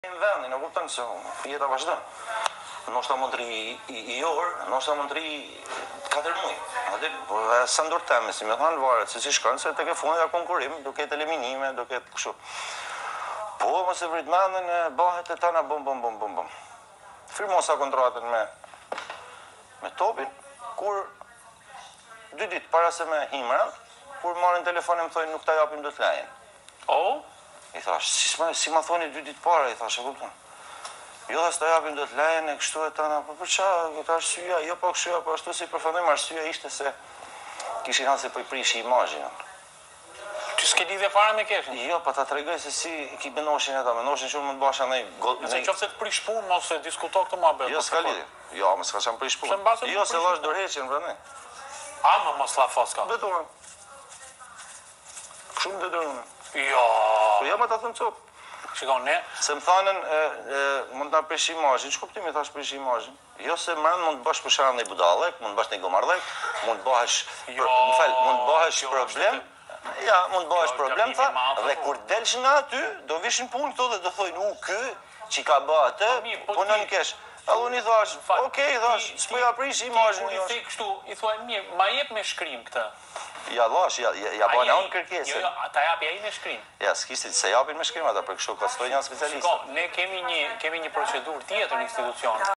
Në vendin, e kupton se jeta vazhdon. Ndoshta mund të ri i orë, ndoshta mund të ri 4 muaj. Atë sa ndërtem, si më thon varet se si shkon, se tek e fundi ka konkurrim, do ketë eliminime, do ketë kështu. Po mos e vrit mendën, bëhet e tana bum. Firmosa kontratën me Topin, kur 2 ditë para se me Himra, kur marrin telefonin më thonë nuk ta japim dot lajin. Oh? I thash, si ma thoni 2 ditë para, i thash, e kupton. Jo, dhe s'ta japim do të lejen e kështu e tëna, po për qa, këtë arsyeja, jo po kështu, po ashtu si përfundojmë arsyeja ishte se kishin hanë se po i prishi imazhin. Ti s'ke lidhje fare me keshin? Jo, po ta tregoj se si ki menoshin e ta, menoshin që mund të basha ndaj... Nëse qofse të prish punë, mos e diskuto këtë muhabet. Jo, s'ka lidhje. Jo, më s'ka qenë prish punë. Jo, se lash dorëheqjen prandaj. A, më mos la foska. Detyron. Kështu më detyron. Jo. Po ja më ta thënë cop. Shikon, ne... Se më thanën, mund të prish imazhin, ç'kuptimi thash prish imazhin? Jo se mend mund të bash për shembull një budallek, mund të bash një gomardhek, mund të bëhesh, më fal, mund të bëhesh problem. Ja, mund të bëhesh problem tha, dhe kur delsh nga aty, do vishin punë këto dhe do thojnë, ky që ka bë atë, punon kesh. Allun i thash, okej, thash, s'po ja prish imazhin. Kur i thej kështu, i thuaj mirë, ma jep me shkrim këtë. Ja lash, ja bëna unë kërkesën. Jo, ta japi ai me shkrim. Ja, s'kishte se japin me shkrim ata, për kështu ka stoj një specialist. Shiko, ne kemi një procedurë tjetër në institucion.